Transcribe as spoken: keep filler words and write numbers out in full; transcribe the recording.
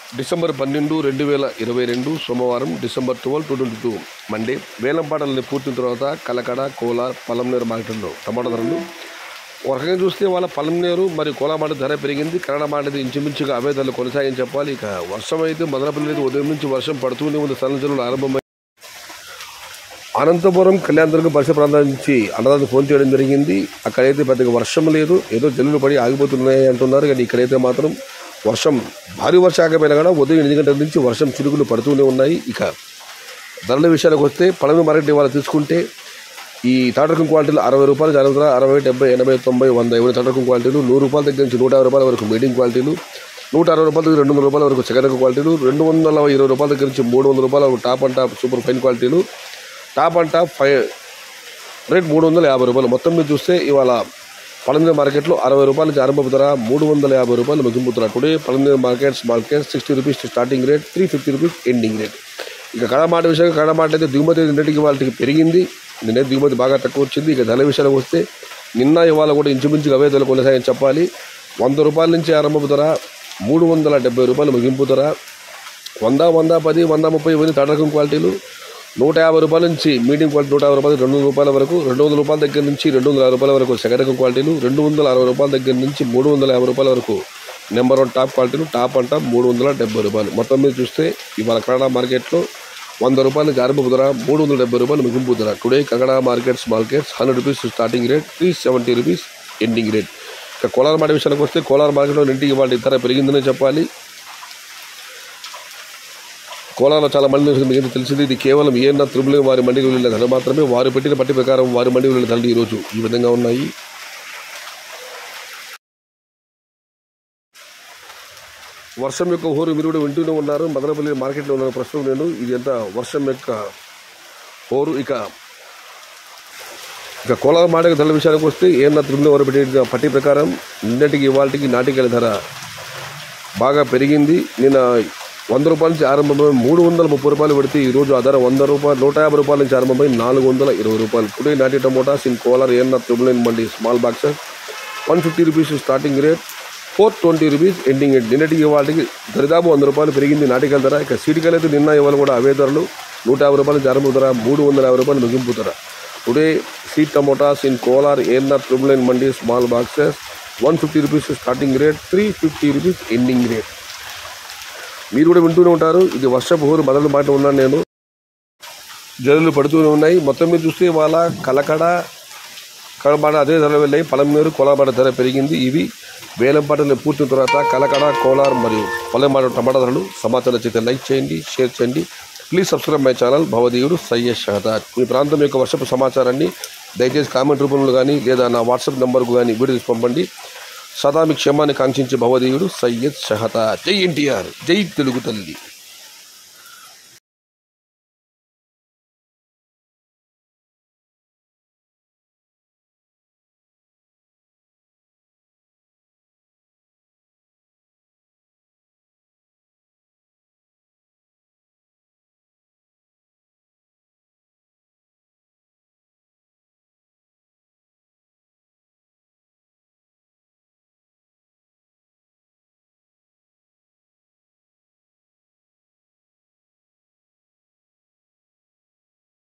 December పన్నెండు రెండు వేల ఇరవై రెండు సోమవారం December twelve two twenty two Monday వేలంపాటలని పూర్తిన తర్వాత కలకడ కోలార్ పలమనేరు మార్కెట్లో టమాటా ధరలు ఒక రకంగా చూస్తే వాళ్ళ పలమనేరు మరియు కోలార్ మాట ధర పెరిగింది. కన్నడ మాట ఇంచుమించుగా అవే ధరలు కొనసాగని చెప్పాలి. ఇక వర్షం అయితే మదనపల్లి అయితే ఉదయం నుంచి వర్షం పడుతూనే ఉంది. సన్నజనులు ఆరంభమై అనంతపురం కళ్యాణదుర్గం పరిసర ప్రాంతాల నుంచి అన్నదాన్ని ఫోన్ చేయడం జరిగింది. అక్కడైతే పెద్దగా వర్షం లేదు, ఏదో జల్లులు పడి ఆగిపోతున్నాయి అంటున్నారు. కానీ ఇక్కడైతే మాత్రం వర్షం భారీ వర్షం ఆగపోయినా కూడా ఉదయం ఎనిమిది గంటల నుంచి వర్షం చిరుకులు పడుతూనే ఉన్నాయి. ఇక ధరల విషయానికి వస్తే పలమనేరు మార్కెట్ ఇవాళ తీసుకుంటే ఈ తాటరకం క్వాలిటీలు అరవై రూపాయలు జరుగుతున్న అరవై డెబ్బై ఎనభై తొంభై వంద ఇవన్నీ తాటరకం క్వాలిటీలు, నూరు రూపాయల దగ్గర నుంచి నూట యాభై రూపాయల వరకు మీడియం క్వాలిటీలు, నూట అరవై రూపాయల దగ్గర రెండు వందల రూపాయల వరకు సెకండ్ క్వాలిటీలు, రెండు వందల ఇరవై రూపాయల దగ్గర నుంచి మూడు వందల రూపాయల వరకు top and top super fine క్వాలిటీలు, top and top five rate మూడు వందల యాభై రూపాయలు. మొత్తం మీద చూస్తే ఇవాళ పలమనేరు మార్కెట్లో అరవై రూపాయల నుంచి ఆరంభపు ధర మూడు వందల యాభై రూపాయలు ముగింపు ధర. Today Palamaner market small case sixty rupees starting rate, three fifty rupees ending rate. ఇక కడమాట విషయంగా కడమాట అయితే దిగుమతి నిన్నటికి వాళ్ళకి పెరిగింది. నిన్న దిగుమతి బాగా తక్కువ వచ్చింది. ఇక ధర విషయానికి వస్తే నిన్న ఇవాళ కూడా ఇంచుమించుగా అవే ధరలు కొనసాగని చెప్పాలి. వంద రూపాయల నుంచి ఆరంభపు ధర మూడు వందల డెబ్బై రూపాయలు ముగింపు ధర. వంద వంద పది వంద ముప్పై ఇవన్నీ తాటరకం క్వాలిటీలు, నూట యాభై రూపాయల నుంచి మీడియం క్వాలిటీ నూట యాభై రూపాయలు రెండు వందల రూపాయల వరకు, రెండు వందల రూపాయల దగ్గర నుంచి రెండు వందల యాభై రూపాయల వరకు సెకండ్ రకం క్వాలిటీలు, రెండు వందల అరవై రూపాయల దగ్గర నుంచి మూడు వందల యాభై రూపాయల వరకు నెంబర్ వన్ టాప్ క్వాలిటీలు, టాప్ అండ్ టాప్ మూడు వందల డెబ్బై రూపాయలు. మొత్తం మీద చూస్తే ఇవాళ కన్నడ మార్కెట్లో వంద రూపాయల నుంచి ఆరంభపు ధర మూడు వందల డెబ్బై రూపాయలు ముగింపు ధర. Today Kannada market small case hundred rupees starting rate, three seventy rupees ending rate. ఇక కోలార్ మాట విషయానికి వస్తే కోలార్ మార్కెట్లో ఇంటికి వాళ్ళ ధర పెరిగిందనే చెప్పాలి. కోలార్లో చాలా మంది మీకు తెలిసింది, ఇది కేవలం ఏఎన్న త్రిబుల్ వారి మండికి వెళ్ళిన ధర మాత్రమే. వారు పెట్టిన పట్టి ప్రకారం వారి మండికి వెళ్ళిన ధరలు ఈరోజు ఈ విధంగా ఉన్నాయి. వర్షం యొక్క హోరు మీరు కూడా వింటూనే ఉన్నారు. మదనపల్లి మార్కెట్లో ఉన్న ప్రస్తుతం నేను ఇది ఎంత వర్షం యొక్క హోరు. ఇక ఇక కోలార్ మాట ధరల విషయానికి వస్తే ఏఎన్న త్రిబుల్ వారు పెట్టిన పట్టి ప్రకారం నిన్నటికి ఇవాళకి నాటికల ధర బాగా పెరిగింది. నిన్న వంద రూపాయల నుంచి ఆరంభమై మూడు వందల ముప్పై రూపాయలు పెడితే ఈరోజు ఆ ధర వంద రూపాయలు నూట యాభై రూపాయల నుంచి ఆరంభమై నాలుగు వందల ఇరవై రూపాయలు. టుడే నాటి టమోటాస్ ఇన్ కోలార్ ఏఎన్న triple mandi small boxes one fifty rupees starting rate, four twenty rupees ending rate. నిన్నటికి ఇవాళకి దరిదాపు వంద రూపాయలు పెరిగింది నాటికల ధర. ఇక సీటికలు అయితే నిన్న ఇవాళ కూడా అవే ధరలు నూట యాభై రూపాయల నుంచి ఆరంభ ధర మూడు వందల యాభై రూపాయలు ముగింపు ధర. Today seat tomatoes in Kolar ఏఎన్న triple mandi small boxes one fifty rupees starting rate, three fifty rupees ending rate. మీరు కూడా వింటూనే ఉంటారు. ఇది వర్షపు హోరు మొదలు మాట ఉన్నాను నేను, జల్లులు పడుతూనే ఉన్నాయి. మొత్తం మీద చూస్తే ఇవాళ కలకడ కడబాట అదే ధరలు వెళ్ళాయి. పలమనేరు కోలార్ ధర పెరిగింది. ఇవి వేలంపాటలు పూర్తిన తర్వాత కలకడ కోలార్ మరియు పలమనేరు టమాటా ధరలు. సమాచారం చేస్తే లైక్ చేయండి, షేర్ చేయండి. ప్లీజ్ సబ్స్క్రైబ్ మై ఛానల్ భవదీయుడు సయ్యద్ షహదాద్. మీ ప్రాంతం యొక్క వర్షపు సమాచారాన్ని దయచేసి కామెంట్ రూపంలో కానీ లేదా నా వాట్సాప్ నెంబర్కు కానీ వీడియో తీసి పంపండి. సదా మీ క్షేమాన్ని కాంక్షించే భవదీయుడు సయ్యద్ షహదాద్. జై ఎన్టీఆర్, జై తెలుగు తల్లి.